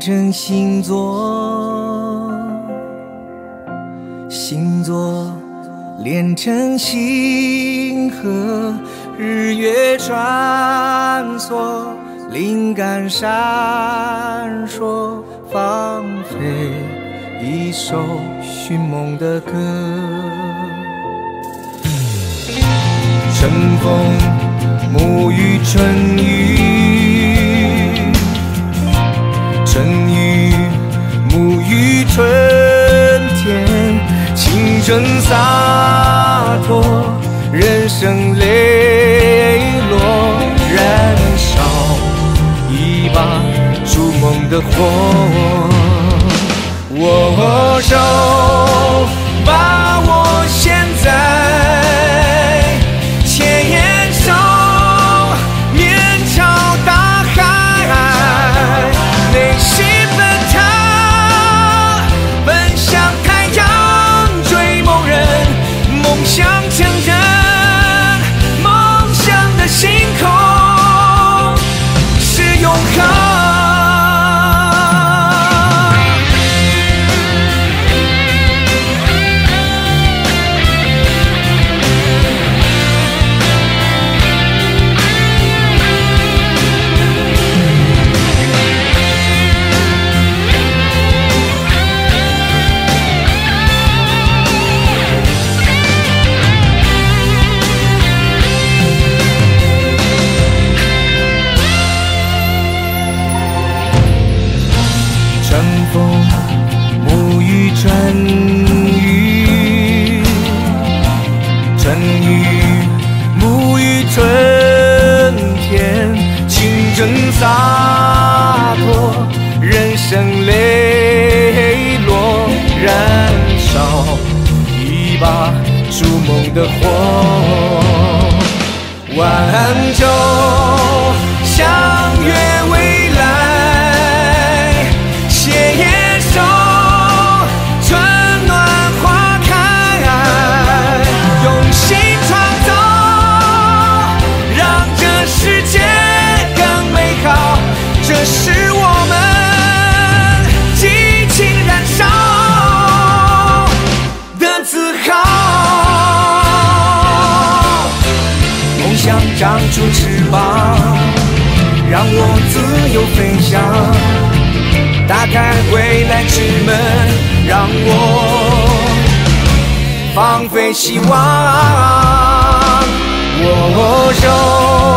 成星座，星座连成星河，日月穿梭，灵感闪烁，放飞一首寻梦的歌。春风沐浴春雨，春雨沐浴春天，青春洒脱，人生磊落，燃烧一把筑梦的火。握手，把握现在，牵手面朝大海，内心奔腾，奔向太阳，追梦人，梦想成真，梦想的星空是永恒。春雨，春雨沐浴春天，青春洒脱，人生磊落，燃烧一把筑梦的火。挽救相约未来，携手这是我们激情燃烧的自豪。梦想长出翅膀，让我自由飞翔，打开未来之门，让我放飞希望。握手，